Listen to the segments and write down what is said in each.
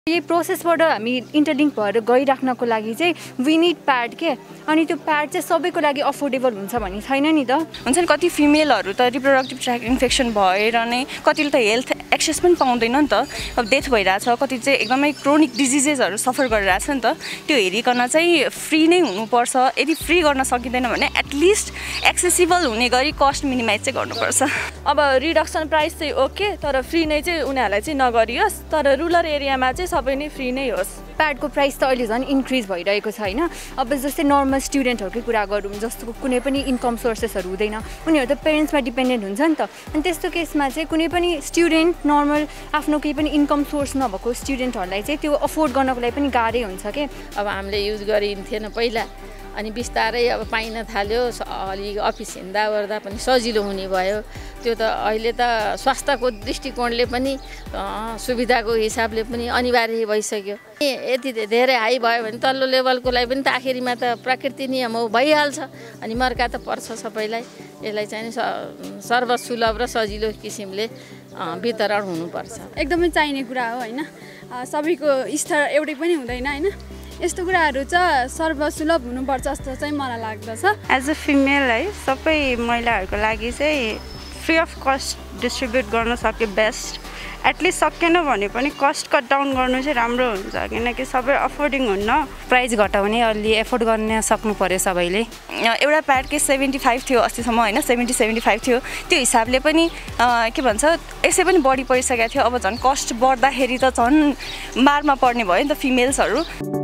यही प्रोसेसबाट हामी इन्टरलिङ्क भएर गइराख्नको लागि चाहिँ वी निड प्याड के अनि त्यो प्याड चाहिँ सबैको लागि अफोर्डेबल हुन्छ भन्ने छैन नि त। हुन्छ नि कति फिमेलहरू त रिप्रोडक्टिभ ट्र्याक इन्फेक्सन भएर नै कतिले त हेल्थ एक्सेस पनि पाउँदैन नि त। अब डेथ भइरहेछ, कति चाहिँ एकदमै क्रोनिक डिजिजेसहरू सफर गरिरहेछ नि त। त्यो हेरिकन चाहिँ फ्री नै हुनुपर्छ। यदि फ्री गर्न सकिँदैन भने एटलिस्ट एक्सेसिबल हुने गरी कस्ट मिनिमाइज चाहिँ गर्नुपर्छ। अब रिडक्सन प्राइस चाहिँ ओके, तर फ्री नै चाहिँ उनीहरूलाई चाहिँ नगरियोस्, तर रुरल एरियामा चाहिँ सबै नै फ्री नै होस्। प्याडको प्राइस त अहिले झन् इन्क्रिज भइरहेको छ होइन। अब जस्तै नर्मल स्टुडेन्टहरूकै कुरा गरौँ, जस्तो कुनै पनि इन्कम सोर्सेसहरू हुँदैन, उनीहरू त पेरेन्ट्समा डिपेन्डेन्ट हुन्छ नि त। अनि त्यस्तो केसमा चाहिँ कुनै पनि स्टुडेन्ट नर्मल आफ्नो केही पनि इन्कम सोर्स नभएको स्टुडेन्टहरूलाई चाहिँ त्यो अफोर्ड गर्नको लागि पनि गाह्रै हुन्छ के। अब हामीले युज गरिन्थेन पहिला, अनि बिस्तारै अब पाइन थाल्यो, अलि अफिस हिँड्दा ओर्दा पनि सजिलो हुने भयो। त्यो त अहिले त स्वास्थ्यको दृष्टिकोणले पनि सुविधाको हिसाबले पनि अनिवार्य भइसक्यो। यति धेरै हाई भयो भने तल्लो लेभलकोलाई पनि त आखिरीमा त प्रकृति नियम हो, भइहाल्छ। अनि मर्का त पर्छ सबैलाई। यसलाई चाहिँ सर्वसुलभ र सजिलो किसिमले वितरण हुनुपर्छ। एकदमै चाहिने कुरा हो होइन। सबैको स्तर एउटै पनि हुँदैन होइन। यस्तो कुराहरू चाहिँ सर्वसुलभ हुनुपर्छ जस्तो चाहिँ मलाई लाग्दछ। एज अ फिमेल है, सबै महिलाहरूको लागि चाहिँ फ्री अफ कस्ट डिस्ट्रिब्युट गर्न सक्यो बेस्ट। एटलिस्ट सकेन भने पनि कस्ट कट डाउन गर्नु चाहिँ राम्रो हुन्छ, किनकि सबै अफोर्डिङ हुन्न। प्राइस घटाउने अलि एफोर्ड गर्न सक्नु पर्यो सबैले। एउटा प्याडकै 75 थियो अस्तिसम्म होइन, 70-75 थियो। त्यो हिसाबले पनि के भन्छ यसै पनि बढी परिसकेको थियो। अब झन् कस्ट बढ्दाखेरि त झन् मारमा पर्ने भयो नि त फिमेल्सहरू।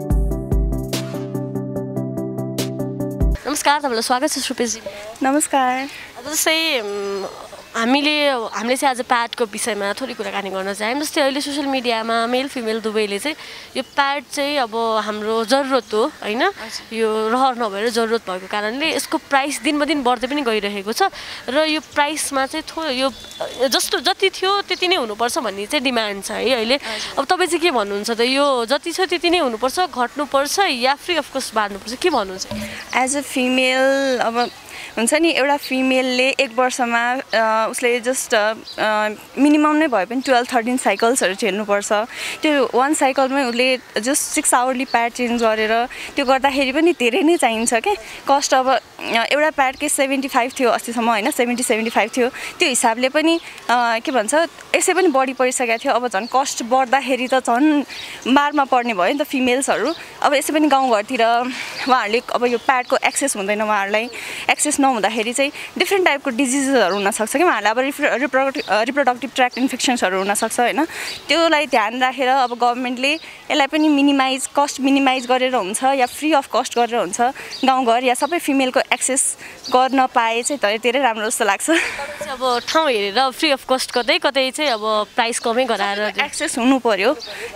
नमस्कार, तपाईँलाई स्वागत छ सुपेशजी। नमस्कार। जस्तै हामीले चाहिँ आज प्याडको विषयमा थोरै कुराकानी गर्न चाह्यौँ। जस्तै अहिले सोसियल मिडियामा मेल फिमेल दुवैले चाहिँ यो प्याड चाहिँ अब हाम्रो जरुरत हो होइन, यो रहर नभएर जरुरत भएको कारणले यसको प्राइस दिन ब दिन बढ्दै पनि गइरहेको छ। र यो प्राइसमा चाहिँ यो जति थियो त्यति नै हुनुपर्छ भन्ने चाहिँ डिमान्ड छ है अहिले। अब तपाईँ चाहिँ के भन्नुहुन्छ त, यो जति छ त्यति नै हुनुपर्छ, घट्नुपर्छ या फ्री अफ कस्ट बाँड्नुपर्छ, के भन्नुहुन्छ? एज अ फिमेल अब हुन्छ नि, एउटा फिमेलले एक वर्षमा उसले जस्ट मिनिमम नै भए पनि 12-13 साइकल्सहरू झेल्नुपर्छ। त्यो वान साइकलमै उसले जस्ट 6 आवरली प्याड चेन्ज गरेर त्यो गर्दाखेरि पनि धेरै नै चाहिन्छ क्या कस्ट। अब एउटा प्याडकै 75 थियो अस्तिसम्म होइन, 70-75 थियो। त्यो हिसाबले पनि के भन्छ यसै पनि बढी परिसकेको थियो। अब झन् कस्ट बढ्दाखेरि त झन् मारमा पर्ने भयो नि त फिमेल्सहरू। अब यसै पनि गाउँघरतिर उहाँहरूले अब यो प्याडको एक्सेस हुँदैन, उहाँहरूलाई एक्सेस नहुँदाखेरि चाहिँ डिफ्रेन्ट टाइपको डिजिजेसहरू हुनसक्छ कि उहाँहरूलाई। अब रिप्रोडक्टिभ ट्र्याक इन्फेक्सन्सहरू हुनसक्छ होइन। त्योलाई ध्यान राखेर अब गभर्मेन्टले यसलाई पनि कस्ट मिनिमाइज गरेर हुन्छ या फ्री अफ कस्ट गरेर हुन्छ गाउँघर या सबै फिमेलको एक्सेस गर्न पाए चाहिँ धेरै राम्रो जस्तो लाग्छ। अब ठाउँ हेरेर फ्री अफ कस्ट कतै चाहिँ अब प्राइस कमै गराएर एक्सेस हुनु पर्यो।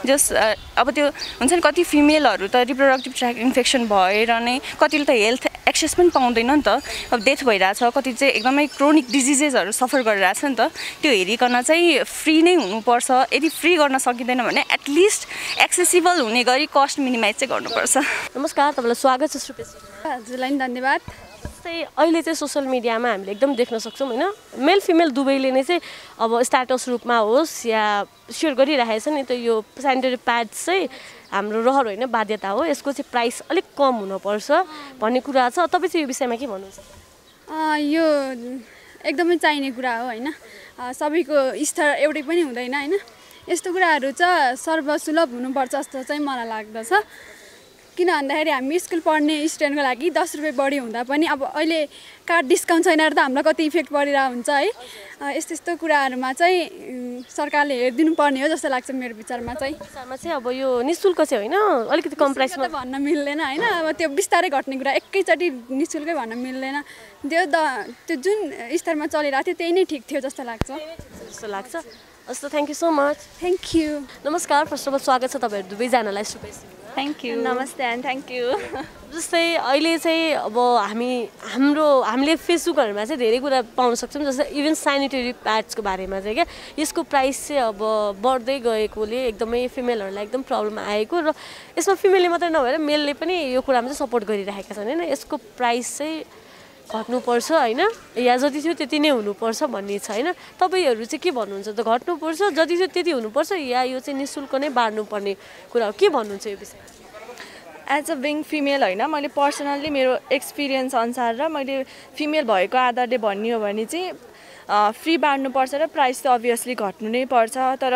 अब त्यो हुन्छ नि कति फिमेलहरू त रिप्रोडक्टिभ ट्र्याक इन्फेक्सन भएर नै कतिले त हेल्थ एक्सेस पनि पाउँदैन नि त। अब डेथ भइरहेछ, कति चाहिँ एकदमै क्रोनिक डिजिजेसहरू सफर गरिरहेछ नि त। त्यो हेरिकन चाहिँ फ्री नै हुनुपर्छ। यदि फ्री गर्न सकिँदैन भने एटलिस्ट एक्सेसिबल हुने गरी कस्ट मिनिमाइज चाहिँ गर्नुपर्छ। नमस्कार, तपाईँलाई स्वागत छ सुपेशजी। हजुरलाई पनि धन्यवाद। जस्तै अहिले चाहिँ सोसियल मिडियामा हामीले एकदम देख्न सक्छौँ होइन, मेल फिमेल दुवैले नै चाहिँ अब स्ट्याटस रूपमा होस् या सेयर गरिरहेछ नि त, यो सेनिटरी प्याड चाहिँ हाम्रो रहर होइन बाध्यता हो, यसको चाहिँ प्राइस अलिक कम हुनुपर्छ भन्ने कुरा छ। तपाईँ चाहिँ यो विषयमा के भन्नुहुन्छ? यो एकदमै चाहिने कुरा हो होइन। सबैको स्तर एउटै पनि हुँदैन होइन। यस्तो कुराहरू चाहिँ सर्वसुलभ हुनुपर्छ जस्तो चाहिँ मलाई लाग्दछ। किन भन्दाखेरि हामी स्कुल पढ्ने स्टुडेन्टको लागि 10 रुपियाँ बढी हुँदा पनि अब अहिले कार्ड डिस्काउन्ट छैन र त हामीलाई कति इफेक्ट परिरहेको हुन्छ है। यस्तो कुराहरूमा चाहिँ सरकारले हेरिदिनु पर्ने हो जस्तो लाग्छ मेरो विचारमा चाहिँ। अब यो निःशुल्क चाहिँ होइन, अलिकति कम प्राइसमा भन्न मिल्दैन होइन। अब त्यो बिस्तारै घट्ने कुरा, एकैचोटि निःशुल्कै भन्न मिल्दैन। त्यो जुन स्तरमा चलिरहेको थियो त्यही नै ठिक थियो जस्तो लाग्छ। हस् त, thank you so much. Thank you. नमस्कार, फर्स्ट अफ अल स्वागत छ तपाईँहरू दुवैजनालाई सुपेश। Thank you. नमस्ते एन्ड थ्याङ्क यू। जस्तै अहिले चाहिँ अब हामीले फेसबुकहरूमा चाहिँ धेरै कुरा पाउन सक्छौँ। जस्तै इभन सेनिटरी प्याड्सको बारेमा चाहिँ क्या, यसको प्राइस चाहिँ अब बढ्दै गएकोले एकदमै फिमेलहरूलाई एकदम प्रब्लम आएको, र यसमा फिमेलले मात्रै नभएर मेलले पनि यो कुरामा चाहिँ सपोर्ट गरिरहेका छन् होइन। यसको प्राइस चाहिँ घट्नुपर्छ होइन या जति थियो त्यति नै हुनुपर्छ भन्ने छ होइन तपाईँहरू चाहिँ के भन्नुहुन्छ त घट्नुपर्छ जति थियो त्यति हुनुपर्छ या यो चाहिँ निःशुल्क नै बाँड्नुपर्ने कुरा हो के भन्नुहुन्छ यो विषयमा एज अ बिङ फिमेल होइन मैले पर्सनल्ली मेरो एक्सपिरियन्स अनुसार र मैले फिमेल भएको आधारले भन्ने हो भने चाहिँ फ्री बाँड्नुपर्छ र प्राइस त अभियसली घट्नु नै पर्छ तर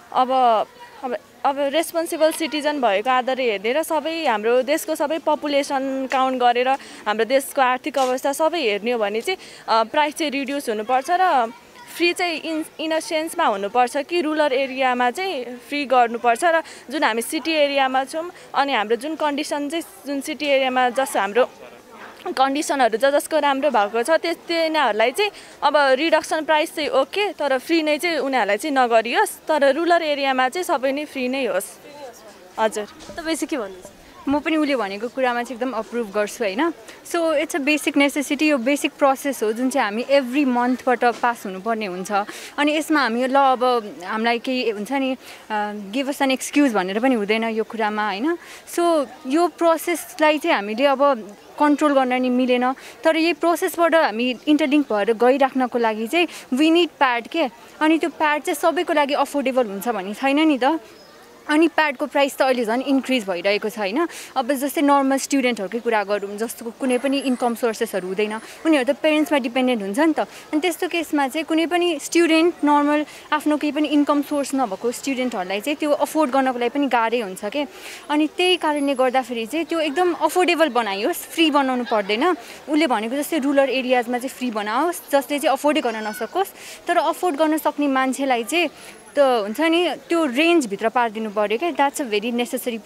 अब रेस्पोन्सिबल सिटिजन भएको आधारले हेर्ने र सबै हाम्रो देशको सबै पपुलेसन काउन्ट गरेर हाम्रो देशको आर्थिक अवस्था सबै हेर्ने हो भने चाहिँ प्राइस चाहिँ रिड्युस हुनुपर्छ र फ्री चाहिँ इन अ सेन्समा हुनुपर्छ कि रुरल एरियामा चाहिँ फ्री गर्नुपर्छ र जुन हामी सिटी एरियामा छौँ अनि हाम्रो जुन कन्डिसन चाहिँ जुन सिटी एरियामा जस्तो हाम्रो कन्डिसनहरू जसको राम्रो भएको छ तिनीहरूलाई चाहिँ अब रिडक्सन प्राइस चाहिँ ओके तर फ्री नै चाहिँ उनीहरूलाई चाहिँ नगरियोस् तर रुरल एरियामा चाहिँ सबै नै फ्री नै होस् हजुर तपाईँ चाहिँ के भन्नुहुन्छ म पनि उसले भनेको कुरामा चाहिँ एकदम अप्रुभ गर्छु होइन so it's a basic necessity यो बेसिक प्रोसेस हो जुन चाहिँ हामी एभ्री मन्थबाट पास हुनुपर्ने हुन्छ अनि यसमा हामी ल अब हामीलाई केही हुन्छ नि गिभ अस एन एक्सक्युज भनेर पनि हुँदैन यो कुरामा होइन सो यो प्रोसेसलाई चाहिँ हामीले अब कन्ट्रोल गर्न नि मिलेन तर यही प्रोसेसबाट हामी इन्टरलिङ्क भएर गइराख्नको लागि चाहिँ वी निड प्याड के अनि त्यो प्याड चाहिँ सबैको लागि अफोर्डेबल हुन्छ भन्ने छैन नि त अनि प्याडको प्राइस त अहिले झन् इन्क्रिज भइरहेको छ होइन अब जस्तै नर्मल स्टुडेन्टहरूकै कुरा गरौँ जस्तो कुनै पनि इन्कम सोर्सेसहरू हुँदैन उनीहरू त पेरेन्ट्समा डिपेन्डेन्ट हुन्छ नि त अनि त्यस्तो केसमा चाहिँ कुनै पनि स्टुडेन्ट नर्मल आफ्नो केही पनि इन्कम सोर्स नभएको स्टुडेन्टहरूलाई चाहिँ त्यो अफोर्ड गर्नको लागि पनि गाह्रै हुन्छ के अनि त्यही कारणले गर्दाखेरि चाहिँ त्यो एकदम अफोर्डेबल बनाइयोस् फ्री बनाउनु पर्दैन उसले भनेको जस्तै रुरल एरियाजमा चाहिँ फ्री बनाओस् जसले चाहिँ अफोर्डै गर्न नसकोस् तर अफोर्ड गर्न सक्ने मान्छेलाई चाहिँ त हुन्छ नि त्यो रेन्जभित्र पारिदिनु पऱ्यो क्या that's a very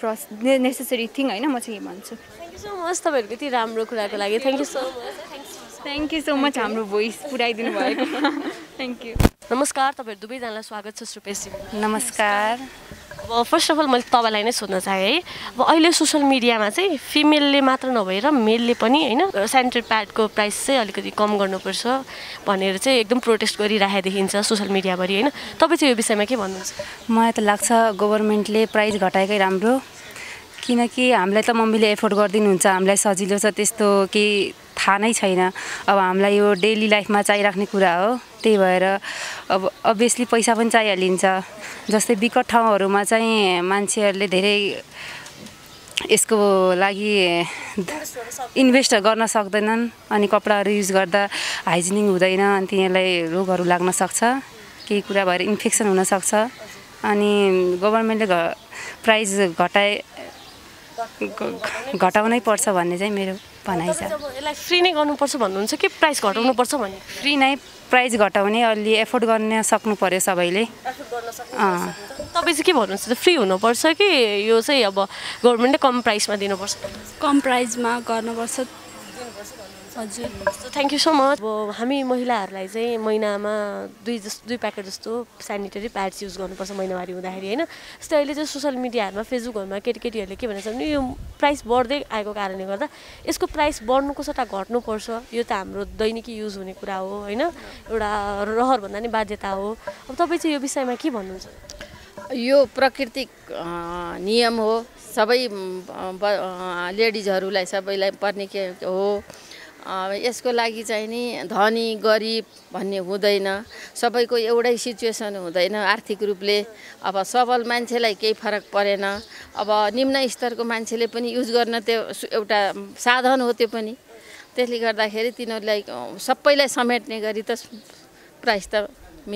necessary thing होइन म चाहिँ यही भन्छु थ्याङ्क यू सो मच तपाईँहरूको यति राम्रो कुराको लागि थ्याङ्क यू सो मच हाम्रो भोइस पुऱ्याइदिनु भएको थ्याङ्क यू नमस्कार तपाईँहरू दुवैजनालाई स्वागत छ सुपेश नमस्कार अब फर्स्ट अफ अल मैले तपाईँलाई नै सोध्न चाहेँ है अब अहिले सोसियल मिडियामा चाहिँ फिमेलले मात्र नभएर मेलले पनि होइन सेनिटरी प्याडको प्राइस चाहिँ अलिकति कम गर्नुपर्छ भनेर चाहिँ एकदम प्रोटेस्ट गरिराखेको देखिन्छ सोसियल मिडियाभरि होइन तपाईँ चाहिँ यो विषयमा के भन्नुहुन्छ मलाई त लाग्छ गभर्मेन्टले प्राइस घटाएकै राम्रो किनकि हामीलाई त मम्मीले एफोर्ड गरिदिनुहुन्छ हामीलाई सजिलो छ त्यस्तो केही थाहा नै छैन अब हामीलाई यो डेली लाइफमा चाहिराख्ने कुरा हो त्यही भएर अब अभियसली पैसा पनि चाहिहालिन्छ जस्तै विकट ठाउँहरूमा चाहिँ मान्छेहरूले धेरै यसको लागि इन्भेस्ट गर्न सक्दैनन् अनि कपडाहरू युज गर्दा हाइजिनिङ हुँदैन अनि तिनीहरूलाई रोगहरू लाग्न सक्छ केही कुरा भएर इन्फेक्सन हुनसक्छ अनि गभर्मेन्टले प्राइस घटाउनै पर्छ भन्ने चाहिँ मेरो भनाइ छ यसलाई फ्री नै गर्नुपर्छ भन्नुहुन्छ कि प्राइस घटाउनुपर्छ भन्ने फ्री नै प्राइस घटाउने अलि एफोर्ड गर्न सक्नु पर्यो सबैले तपाईँ चाहिँ के भन्नुहुन्छ फ्री हुनुपर्छ कि यो चाहिँ अब गभर्मेन्टले कम प्राइसमा दिनुपर्छ कम प्राइसमा गर्नुपर्छ हजुर थ्याङ्क यू सो मच अब हामी महिलाहरूलाई चाहिँ महिनामा दुई प्याकेट जस्तो सेनिटरी प्याड्स युज गर्नुपर्छ महिनावारी हुँदाखेरि होइन जस्तै अहिले चाहिँ सोसियल मिडियाहरूमा फेसबुकहरूमा केटीहरूले के भनेको छ भने यो प्राइस बढ्दै आएको कारणले गर्दा यसको प्राइस बढ्नुको सट्टा घट्नुपर्छ यो त हाम्रो दैनिकी युज हुने कुरा हो होइन एउटा रहर भन्दा नि बाध्यता हो अब तपाईँ चाहिँ यो विषयमा के भन्नुहुन्छ यो प्राकृतिक नियम हो सबै लेडिजहरूलाई सबैलाई पर्ने के हो यसको लागि चाहिँ नि धनी गरिब भन्ने हुँदैन सबैको एउटै सिचुएसन हुँदैन आर्थिक रूपले अब सबल मान्छेलाई केही फरक परेन अब निम्न स्तरको मान्छेले पनि युज गर्न त्यो एउटा साधन हो त्यो पनि त्यसले गर्दाखेरि तिनीहरूलाई सबैलाई समेट्ने गरी त प्राइस त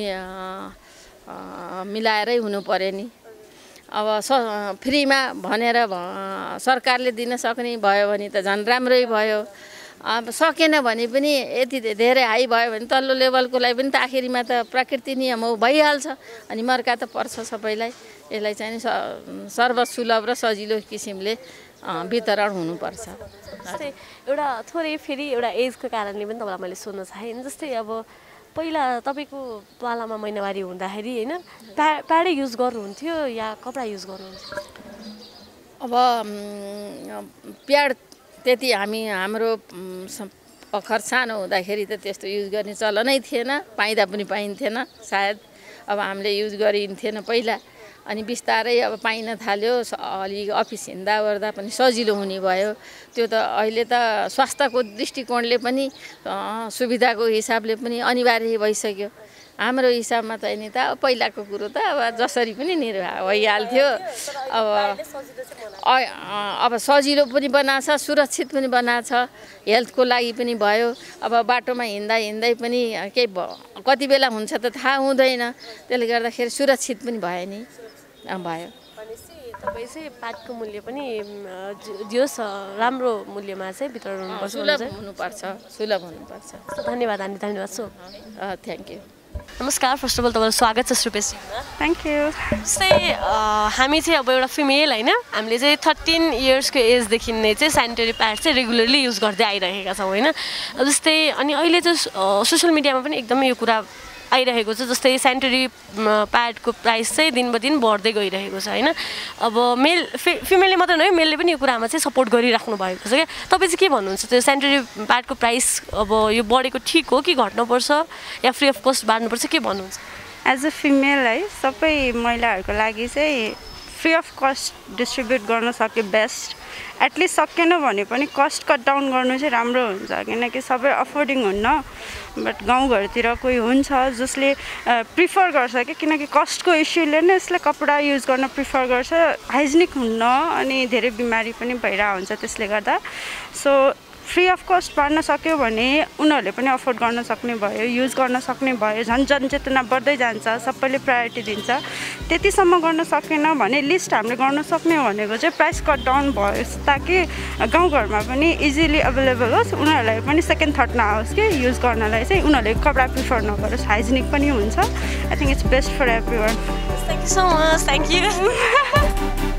मिलाएरै हुनु पर्यो नि अब फ्रीमा भनेर सरकारले दिन सक्ने भयो भने त झन् राम्रै भयो अब सकेन भने पनि यति धेरै हाई भयो भने तल्लो लेभलकोलाई पनि त आखिरीमा त प्रकृति नियम हो भइहाल्छ अनि मर्का त पर्छ सबैलाई यसलाई चाहिँ सर्वसुलभ र सजिलो किसिमले वितरण हुनुपर्छ जस्तै एउटा थोरै फेरि एउटा एजको कारणले पनि तपाईँलाई मैले सोध्न चाहेँ जस्तै अब पहिला तपाईँको पालामा महिनावारी हुँदाखेरि होइन प्याडै युज गर्नुहुन्थ्यो या कपडा युज गर्नुहुन्थ्यो अब प्याड त्यति हाम्रो भर्खर सानो हुँदाखेरि त त्यस्तो युज गर्ने चलनै थिएन पाइँदा पनि पाइन्थेन सायद अब हामीले युज गरिन्थेन पहिला अनि बिस्तारै अब पाइन थाल्यो अलि अफिस हिँड्दा ओर्दा पनि सजिलो हुने भयो त्यो त अहिले त स्वास्थ्यको दृष्टिकोणले पनि सुविधाको हिसाबले पनि अनिवार्य भइसक्यो हाम्रो हिसाबमा त नि त पहिलाको कुरो त अब जसरी पनि निर्वाह भइहाल्थ्यो अब सजिलो पनि बनाछ सुरक्षित पनि बनाछ हेल्थको लागि पनि भयो अब बाटोमा हिँड्दा हिँड्दै पनि केही कति बेला हुन्छ त थाहा हुँदैन त्यसले गर्दाखेरि सुरक्षित पनि भयो नि भयो तपाईँ चाहिँ प्याडको मूल्य पनि दियोस् राम्रो मूल्यमा चाहिँ वितरण हुनुपर्छ सुलभ हुनुपर्छ धन्यवाद आन्टी धन्यवाद सो थ्याङ्क यू नमस्कार फर्स्ट अफ अल तपाईँलाई स्वागत छ श्रुपेश थ्याङ्क यू जस्तै हामी चाहिँ अब एउटा फिमेल होइन हामीले चाहिँ 13 इयर्सको एजदेखि नै चाहिँ सेनिटरी प्याड चाहिँ रेगुलरली युज गर्दै आइरहेका छौँ होइन जस्तै अनि अहिले चाहिँ सोसियल मिडियामा पनि एकदमै यो कुरा आइरहेको छ जस्तै सेनिटरी प्याडको प्राइस चाहिँ दिन बदिन बढ्दै गइरहेको छ होइन अब फिमेलले मात्र नभए मेलले पनि यो कुरामा चाहिँ सपोर्ट गरिराख्नु भएको छ क्या तपाईँ चाहिँ के भन्नुहुन्छ त्यो सेनिटरी प्याडको प्राइस अब यो बढेको ठिक हो कि घट्नुपर्छ या फ्री अफ कस्ट बाँड्नुपर्छ के भन्नुहुन्छ एज अ फिमेल है सबै महिलाहरूको लागि चाहिँ फ्री अफ कस्ट डिस्ट्रिब्युट गर्न सके बेस्ट एटलिस्ट सकेन भने पनि कस्ट कट डाउन गर्नु चाहिँ राम्रो हुन्छ किनकि सबै अफोर्डिङ हुन्न बट गाउँघरतिर कोही हुन्छ जसले प्रिफर गर्छ कि किनकि कस्टको इस्युले नै यसले कपडा युज गर्न प्रिफर गर्छ हाइजिनिक हुन्न अनि धेरै बिमारी पनि भइरहेको हुन्छ त्यसले गर्दा सो फ्री अफ कस्ट बाँड्न सक्यो भने उनीहरूले पनि अफोर्ड गर्न सक्ने भयो युज गर्न सक्ने भयो झन् जनचेतना बढ्दै जान्छ सबैले प्रायोरिटी दिन्छ त्यतिसम्म गर्न सकेन भने लिस्ट हामीले गर्न सक्ने भनेको चाहिँ प्राइस कट डाउन भयो ताकि गाउँघरमा पनि इजिली अभाइलेबल होस् उनीहरूलाई पनि सेकेन्ड थट नआओस् कि युज गर्नलाई चाहिँ उनीहरूले कपडा प्रिफर नगरोस् हाइजिनिक पनि हुन्छ I think it's best for everyone thank you so much thank you